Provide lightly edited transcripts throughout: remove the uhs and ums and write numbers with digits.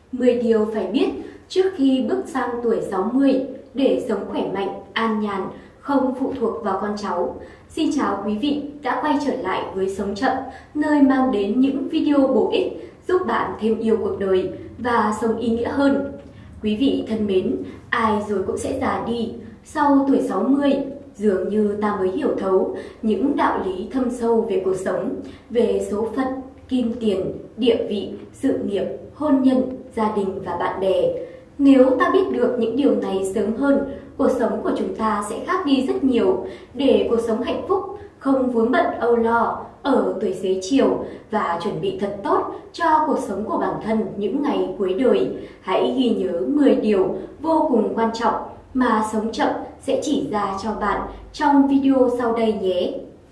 10 điều phải biết trước khi bước sang tuổi 60 để sống khỏe mạnh, an nhàn, không phụ thuộc vào con cháu. Xin chào quý vị đã quay trở lại với Sống Chậm, nơi mang đến những video bổ ích giúp bạn thêm yêu cuộc đời và sống ý nghĩa hơn. Quý vị thân mến, ai rồi cũng sẽ già đi. Sau tuổi 60, dường như ta mới hiểu thấu những đạo lý thâm sâu về cuộc sống, về số phận, kim tiền, địa vị, sự nghiệp, hôn nhân, gia đình và bạn bè. Nếu ta biết được những điều này sớm hơn, cuộc sống của chúng ta sẽ khác đi rất nhiều. Để cuộc sống hạnh phúc, không vướng bận âu lo ở tuổi xế chiều và chuẩn bị thật tốt cho cuộc sống của bản thân những ngày cuối đời, hãy ghi nhớ 10 điều vô cùng quan trọng mà Sống Chậm sẽ chỉ ra cho bạn trong video sau đây nhé.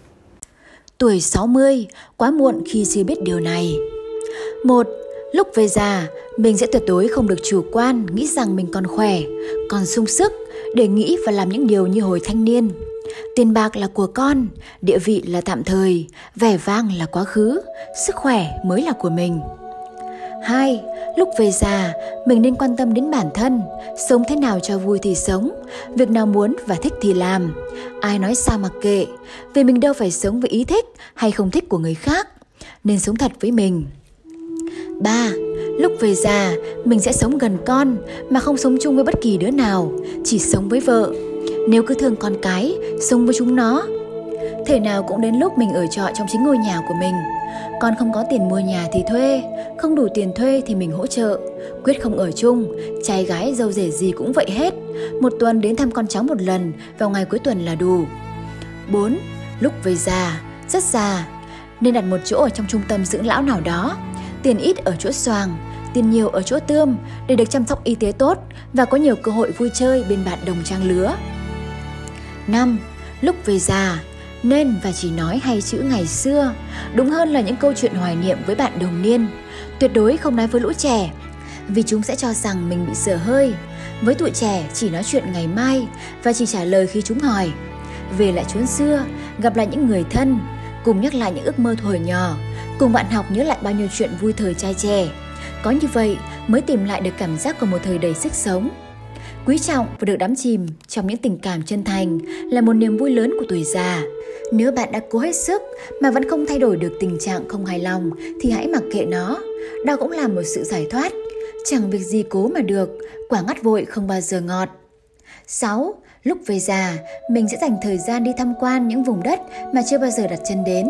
Tuổi 60, quá muộn khi chưa biết điều này. 1. Lúc về già, mình sẽ tuyệt đối không được chủ quan, nghĩ rằng mình còn khỏe, còn sung sức để nghĩ và làm những điều như hồi thanh niên. Tiền bạc là của con, địa vị là tạm thời, vẻ vang là quá khứ, sức khỏe mới là của mình. 2. Lúc về già, mình nên quan tâm đến bản thân, sống thế nào cho vui thì sống, việc nào muốn và thích thì làm, ai nói sao mặc kệ, vì mình đâu phải sống với ý thích hay không thích của người khác, nên sống thật với mình. 3. Lúc về già, mình sẽ sống gần con mà không sống chung với bất kỳ đứa nào, chỉ sống với vợ. Nếu cứ thương con cái, sống với chúng nó. Thể nào cũng đến lúc mình ở trọ trong chính ngôi nhà của mình. Con không có tiền mua nhà thì thuê, không đủ tiền thuê thì mình hỗ trợ. Quyết không ở chung, trai gái dâu rể gì cũng vậy hết. Một tuần đến thăm con cháu một lần, vào ngày cuối tuần là đủ. 4. Lúc về già, rất già, nên đặt một chỗ ở trong trung tâm dưỡng lão nào đó. Tiền ít ở chỗ xoàng, tiền nhiều ở chỗ tươm để được chăm sóc y tế tốt và có nhiều cơ hội vui chơi bên bạn đồng trang lứa. 5. Lúc về già, nên và chỉ nói hay chữ ngày xưa, đúng hơn là những câu chuyện hoài niệm với bạn đồng niên. Tuyệt đối không nói với lũ trẻ, vì chúng sẽ cho rằng mình bị dở hơi. Với tụi trẻ chỉ nói chuyện ngày mai và chỉ trả lời khi chúng hỏi. Về lại chốn xưa, gặp lại những người thân, cùng nhắc lại những ước mơ thuở nhỏ, cùng bạn học nhớ lại bao nhiêu chuyện vui thời trai trẻ. Có như vậy mới tìm lại được cảm giác của một thời đầy sức sống. Quý trọng và được đắm chìm trong những tình cảm chân thành là một niềm vui lớn của tuổi già. Nếu bạn đã cố hết sức mà vẫn không thay đổi được tình trạng không hài lòng thì hãy mặc kệ nó. Đó cũng là một sự giải thoát. Chẳng việc gì cố mà được, quả ngắt vội không bao giờ ngọt. 6. Lúc về già, mình sẽ dành thời gian đi tham quan những vùng đất mà chưa bao giờ đặt chân đến.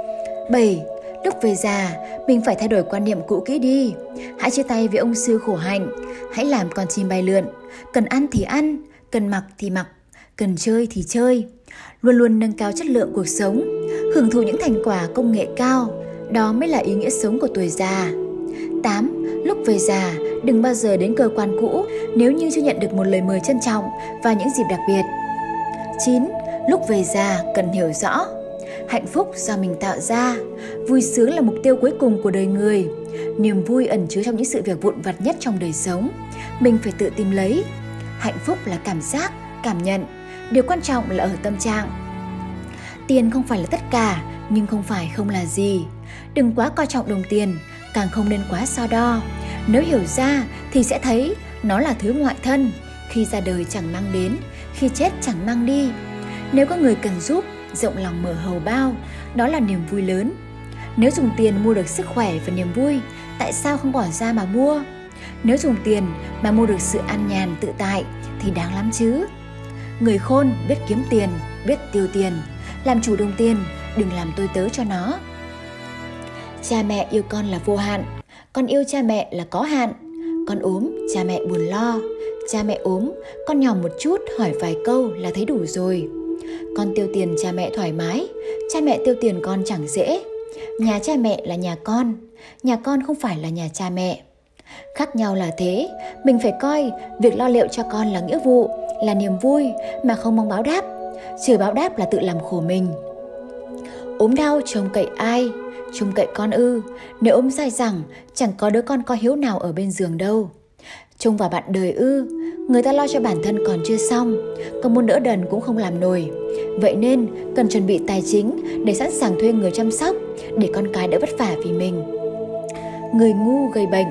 7. Lúc về già, mình phải thay đổi quan niệm cũ kỹ đi. Hãy chia tay với ông sư khổ hạnh. Hãy làm con chim bay lượn. Cần ăn thì ăn, cần mặc thì mặc, cần chơi thì chơi. Luôn luôn nâng cao chất lượng cuộc sống, hưởng thụ những thành quả công nghệ cao. Đó mới là ý nghĩa sống của tuổi già. 8. Lúc về già, đừng bao giờ đến cơ quan cũ nếu như chưa nhận được một lời mời trân trọng và những dịp đặc biệt. 9. Lúc về già, cần hiểu rõ. Hạnh phúc do mình tạo ra, vui sướng là mục tiêu cuối cùng của đời người. Niềm vui ẩn chứa trong những sự việc vụn vặt nhất trong đời sống. Mình phải tự tìm lấy. Hạnh phúc là cảm giác, cảm nhận. Điều quan trọng là ở tâm trạng. Tiền không phải là tất cả, nhưng không phải không là gì. Đừng quá coi trọng đồng tiền, càng không nên quá so đo. Nếu hiểu ra thì sẽ thấy nó là thứ ngoại thân, khi ra đời chẳng mang đến, khi chết chẳng mang đi. Nếu có người cần giúp, rộng lòng mở hầu bao, đó là niềm vui lớn. Nếu dùng tiền mua được sức khỏe và niềm vui, tại sao không bỏ ra mà mua? Nếu dùng tiền mà mua được sự an nhàn tự tại thì đáng lắm chứ. Người khôn biết kiếm tiền, biết tiêu tiền, làm chủ đồng tiền, đừng làm tôi tớ cho nó. Cha mẹ yêu con là vô hạn, con yêu cha mẹ là có hạn. Con ốm, cha mẹ buồn lo. Cha mẹ ốm, con nhòm một chút hỏi vài câu là thấy đủ rồi. Con tiêu tiền cha mẹ thoải mái, cha mẹ tiêu tiền con chẳng dễ. Nhà cha mẹ là nhà con không phải là nhà cha mẹ. Khác nhau là thế, mình phải coi việc lo liệu cho con là nghĩa vụ, là niềm vui mà không mong báo đáp. Trừ báo đáp là tự làm khổ mình. Ốm đau trông cậy ai? Trông cậy con ư? Nếu ốm dai dẳng, chẳng có đứa con có hiếu nào ở bên giường đâu. Trông vào bạn đời ư? Người ta lo cho bản thân còn chưa xong, còn muốn đỡ đần cũng không làm nổi. Vậy nên cần chuẩn bị tài chính để sẵn sàng thuê người chăm sóc, để con cái đỡ vất vả vì mình. Người ngu gây bệnh,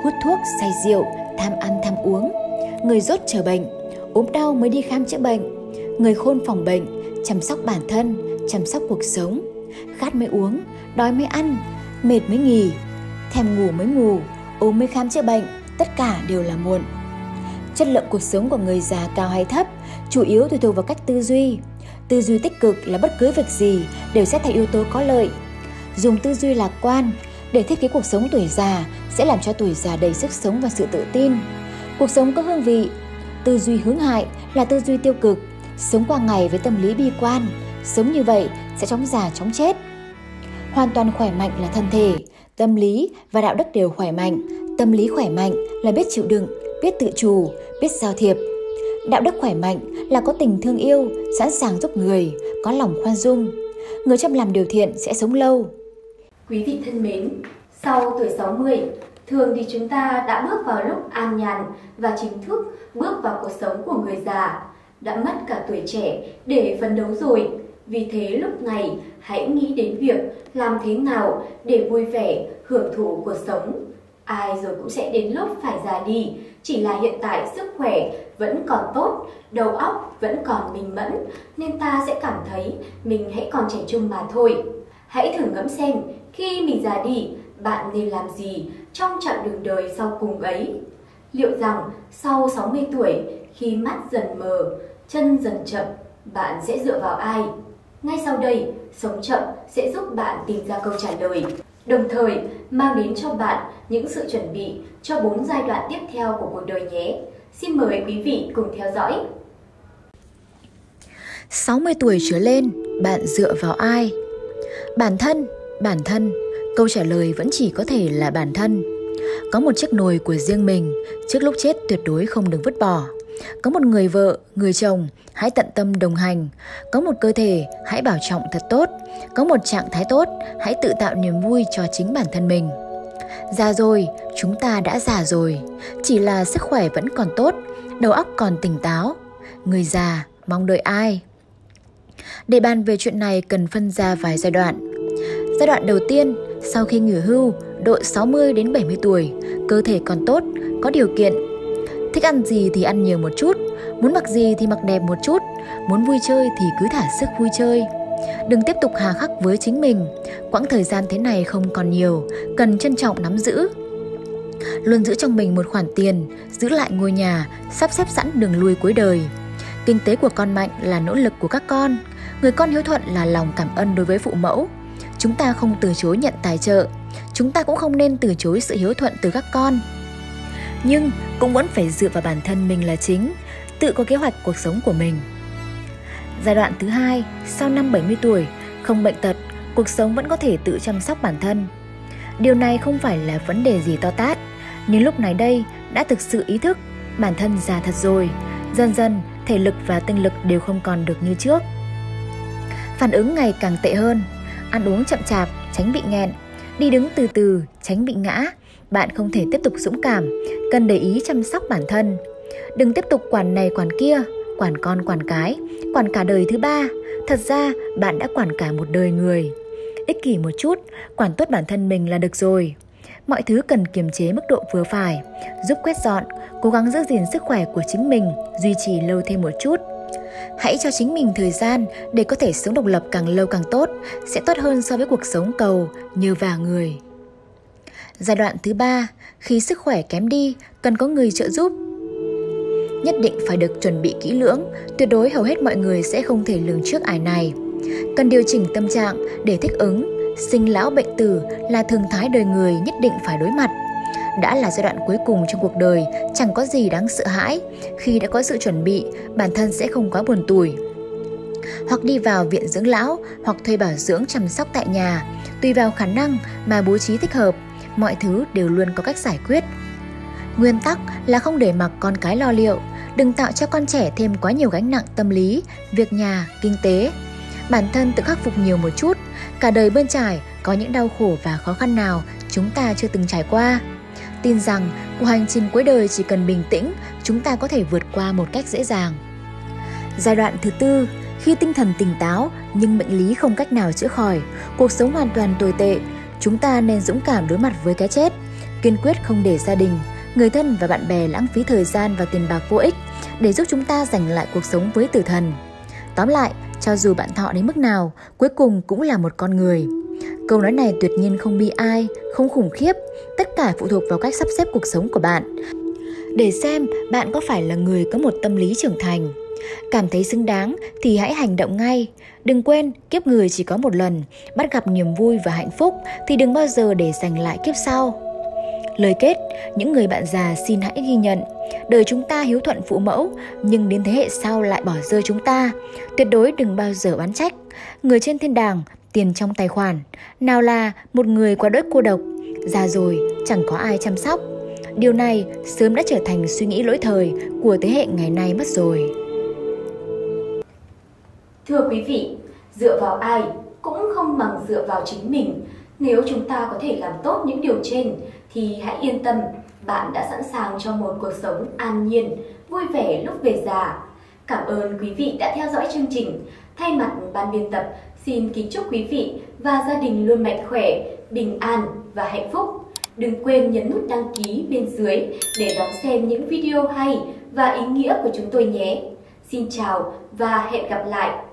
hút thuốc, say rượu, tham ăn tham uống. Người dốt chờ bệnh, ốm đau mới đi khám chữa bệnh. Người khôn phòng bệnh, chăm sóc bản thân, chăm sóc cuộc sống. Khát mới uống, đói mới ăn, mệt mới nghỉ, thèm ngủ mới ngủ, ốm mới khám chữa bệnh, tất cả đều là muộn. Chất lượng cuộc sống của người già cao hay thấp chủ yếu tùy thuộc vào cách tư duy. Tư duy tích cực là bất cứ việc gì đều xét theo yếu tố có lợi. Dùng tư duy lạc quan để thiết kế cuộc sống tuổi già sẽ làm cho tuổi già đầy sức sống và sự tự tin. Cuộc sống có hương vị. Tư duy hướng hại là tư duy tiêu cực, sống qua ngày với tâm lý bi quan, sống như vậy sẽ chóng già chóng chết. Hoàn toàn khỏe mạnh là thân thể, tâm lý và đạo đức đều khỏe mạnh. Tâm lý khỏe mạnh là biết chịu đựng, biết tự chủ, biết giao thiệp. Đạo đức khỏe mạnh là có tình thương yêu, sẵn sàng giúp người, có lòng khoan dung. Người chăm làm điều thiện sẽ sống lâu. Quý vị thân mến, sau tuổi 60, thường thì chúng ta đã bước vào lúc an nhàn và chính thức bước vào cuộc sống của người già. Đã mất cả tuổi trẻ để phấn đấu rồi. Vì thế lúc này hãy nghĩ đến việc làm thế nào để vui vẻ, hưởng thụ cuộc sống. Ai rồi cũng sẽ đến lúc phải già đi, chỉ là hiện tại sức khỏe vẫn còn tốt, đầu óc vẫn còn minh mẫn, nên ta sẽ cảm thấy mình hãy còn trẻ trung mà thôi. Hãy thử ngẫm xem, khi mình già đi, bạn nên làm gì trong chặng đường đời sau cùng ấy? Liệu rằng sau 60 tuổi, khi mắt dần mờ, chân dần chậm, bạn sẽ dựa vào ai? Ngay sau đây, Sống Chậm sẽ giúp bạn tìm ra câu trả lời, đồng thời mang đến cho bạn những sự chuẩn bị cho 4 giai đoạn tiếp theo của cuộc đời nhé. Xin mời quý vị cùng theo dõi. 60 tuổi trở lên, bạn dựa vào ai? Bản thân, câu trả lời vẫn chỉ có thể là bản thân. Có một chiếc nồi của riêng mình, trước lúc chết tuyệt đối không được vứt bỏ. Có một người vợ, người chồng, hãy tận tâm đồng hành. Có một cơ thể, hãy bảo trọng thật tốt. Có một trạng thái tốt, hãy tự tạo niềm vui cho chính bản thân mình. Già rồi, chúng ta đã già rồi. Chỉ là sức khỏe vẫn còn tốt, đầu óc còn tỉnh táo. Người già, mong đợi ai? Để bàn về chuyện này cần phân ra vài giai đoạn. Giai đoạn đầu tiên, sau khi nghỉ hưu, độ 60 đến 70 tuổi, cơ thể còn tốt, có điều kiện. Thích ăn gì thì ăn nhiều một chút, muốn mặc gì thì mặc đẹp một chút, muốn vui chơi thì cứ thả sức vui chơi. Đừng tiếp tục hà khắc với chính mình, quãng thời gian thế này không còn nhiều, cần trân trọng nắm giữ. Luôn giữ trong mình một khoản tiền, giữ lại ngôi nhà, sắp xếp sẵn đường lui cuối đời. Kinh tế của con mạnh là nỗ lực của các con, người con hiếu thuận là lòng cảm ơn đối với phụ mẫu. Chúng ta không từ chối nhận tài trợ, chúng ta cũng không nên từ chối sự hiếu thuận từ các con. Nhưng cũng vẫn phải dựa vào bản thân mình là chính, tự có kế hoạch cuộc sống của mình. Giai đoạn thứ hai, sau năm 70 tuổi, không bệnh tật, cuộc sống vẫn có thể tự chăm sóc bản thân. Điều này không phải là vấn đề gì to tát, nhưng lúc này đây đã thực sự ý thức bản thân già thật rồi, dần dần thể lực và tinh lực đều không còn được như trước. Phản ứng ngày càng tệ hơn, ăn uống chậm chạp, tránh bị nghẹn, đi đứng từ từ, tránh bị ngã. Bạn không thể tiếp tục dũng cảm, cần để ý chăm sóc bản thân. Đừng tiếp tục quản này quản kia, quản con quản cái, quản cả đời thứ ba. Thật ra bạn đã quản cả một đời người. Ích kỷ một chút, quản tốt bản thân mình là được rồi. Mọi thứ cần kiềm chế mức độ vừa phải, giúp quét dọn, cố gắng giữ gìn sức khỏe của chính mình, duy trì lâu thêm một chút. Hãy cho chính mình thời gian để có thể sống độc lập càng lâu càng tốt, sẽ tốt hơn so với cuộc sống cầu, nhờ vả người. Giai đoạn thứ ba, khi sức khỏe kém đi, cần có người trợ giúp. Nhất định phải được chuẩn bị kỹ lưỡng, tuyệt đối hầu hết mọi người sẽ không thể lường trước ải này. Cần điều chỉnh tâm trạng để thích ứng, sinh lão bệnh tử là thường thái đời người nhất định phải đối mặt. Đã là giai đoạn cuối cùng trong cuộc đời, chẳng có gì đáng sợ hãi. Khi đã có sự chuẩn bị, bản thân sẽ không quá buồn tủi. Hoặc đi vào viện dưỡng lão, hoặc thuê bảo dưỡng chăm sóc tại nhà, tùy vào khả năng mà bố trí thích hợp. Mọi thứ đều luôn có cách giải quyết. Nguyên tắc là không để mặc con cái lo liệu, đừng tạo cho con trẻ thêm quá nhiều gánh nặng tâm lý, việc nhà, kinh tế. Bản thân tự khắc phục nhiều một chút, cả đời bươn trải, có những đau khổ và khó khăn nào chúng ta chưa từng trải qua. Tin rằng cuộc hành trình cuối đời chỉ cần bình tĩnh, chúng ta có thể vượt qua một cách dễ dàng. Giai đoạn thứ tư, khi tinh thần tỉnh táo nhưng bệnh lý không cách nào chữa khỏi, cuộc sống hoàn toàn tồi tệ, chúng ta nên dũng cảm đối mặt với cái chết. kiên quyết không để gia đình, người thân và bạn bè lãng phí thời gian và tiền bạc vô ích để giúp chúng ta giành lại cuộc sống với tử thần. Tóm lại, cho dù bạn thọ đến mức nào, cuối cùng cũng là một con người. Câu nói này tuyệt nhiên không bi ai, không khủng khiếp, tất cả phụ thuộc vào cách sắp xếp cuộc sống của bạn. Để xem bạn có phải là người có một tâm lý trưởng thành. Cảm thấy xứng đáng thì hãy hành động ngay. Đừng quên, kiếp người chỉ có một lần, bắt gặp niềm vui và hạnh phúc thì đừng bao giờ để giành lại kiếp sau. Lời kết, những người bạn già xin hãy ghi nhận, đời chúng ta hiếu thuận phụ mẫu, nhưng đến thế hệ sau lại bỏ rơi chúng ta. Tuyệt đối đừng bao giờ oán trách. Người trên thiên đàng, tiền trong tài khoản. Nào là một người quá đỗi cô độc, già rồi chẳng có ai chăm sóc. Điều này sớm đã trở thành suy nghĩ lỗi thời của thế hệ ngày nay mất rồi. Thưa quý vị, dựa vào ai cũng không bằng dựa vào chính mình. Nếu chúng ta có thể làm tốt những điều trên thì hãy yên tâm, bạn đã sẵn sàng cho một cuộc sống an nhiên, vui vẻ lúc về già. Cảm ơn quý vị đã theo dõi chương trình. Thay mặt ban biên tập, xin kính chúc quý vị và gia đình luôn mạnh khỏe, bình an và hạnh phúc. Đừng quên nhấn nút đăng ký bên dưới để đón xem những video hay và ý nghĩa của chúng tôi nhé. Xin chào và hẹn gặp lại!